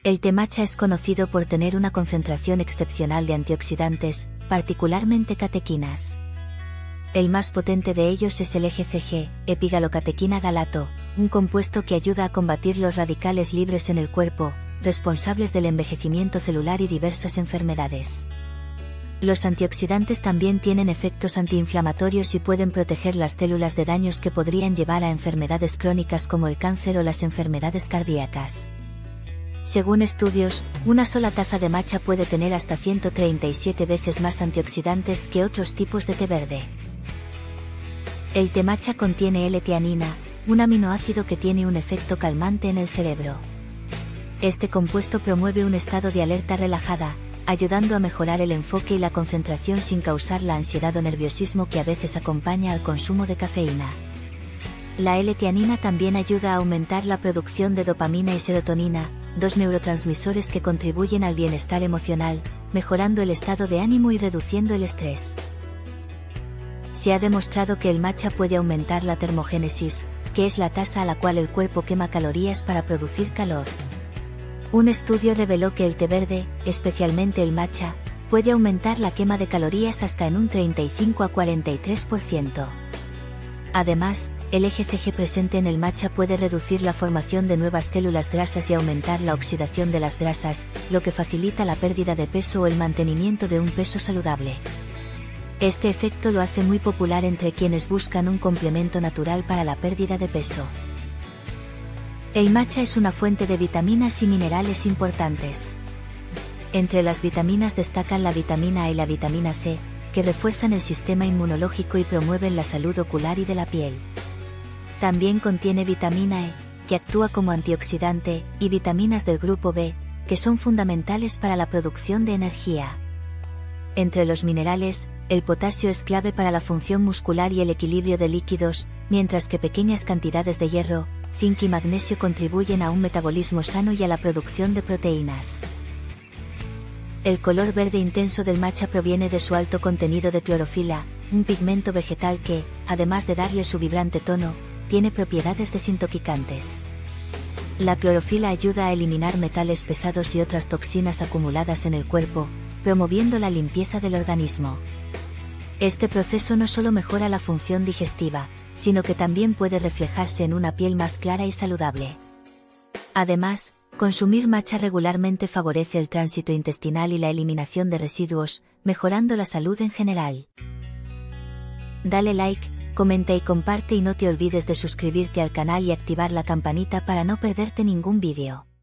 El té matcha es conocido por tener una concentración excepcional de antioxidantes, particularmente catequinas. El más potente de ellos es el EGCG, epigalocatequina galato, un compuesto que ayuda a combatir los radicales libres en el cuerpo, responsables del envejecimiento celular y diversas enfermedades. Los antioxidantes también tienen efectos antiinflamatorios y pueden proteger las células de daños que podrían llevar a enfermedades crónicas como el cáncer o las enfermedades cardíacas. Según estudios, una sola taza de matcha puede tener hasta 137 veces más antioxidantes que otros tipos de té verde. El té matcha contiene L-teanina, un aminoácido que tiene un efecto calmante en el cerebro. Este compuesto promueve un estado de alerta relajada, ayudando a mejorar el enfoque y la concentración sin causar la ansiedad o nerviosismo que a veces acompaña al consumo de cafeína. La L-teanina también ayuda a aumentar la producción de dopamina y serotonina, dos neurotransmisores que contribuyen al bienestar emocional, mejorando el estado de ánimo y reduciendo el estrés. Se ha demostrado que el matcha puede aumentar la termogénesis, que es la tasa a la cual el cuerpo quema calorías para producir calor. Un estudio reveló que el té verde, especialmente el matcha, puede aumentar la quema de calorías hasta en un 35 a 43%. Además, el EGCG presente en el matcha puede reducir la formación de nuevas células grasas y aumentar la oxidación de las grasas, lo que facilita la pérdida de peso o el mantenimiento de un peso saludable. Este efecto lo hace muy popular entre quienes buscan un complemento natural para la pérdida de peso. El matcha es una fuente de vitaminas y minerales importantes. Entre las vitaminas destacan la vitamina E y la vitamina C, que refuerzan el sistema inmunológico y promueven la salud ocular y de la piel. También contiene vitamina E, que actúa como antioxidante, y vitaminas del grupo B, que son fundamentales para la producción de energía. Entre los minerales, el potasio es clave para la función muscular y el equilibrio de líquidos, mientras que pequeñas cantidades de hierro, zinc y magnesio contribuyen a un metabolismo sano y a la producción de proteínas. El color verde intenso del matcha proviene de su alto contenido de clorofila, un pigmento vegetal que, además de darle su vibrante tono, tiene propiedades desintoxicantes. La clorofila ayuda a eliminar metales pesados y otras toxinas acumuladas en el cuerpo, promoviendo la limpieza del organismo. Este proceso no solo mejora la función digestiva, sino que también puede reflejarse en una piel más clara y saludable. Además, consumir matcha regularmente favorece el tránsito intestinal y la eliminación de residuos, mejorando la salud en general. Dale like, comenta y comparte y no te olvides de suscribirte al canal y activar la campanita para no perderte ningún vídeo.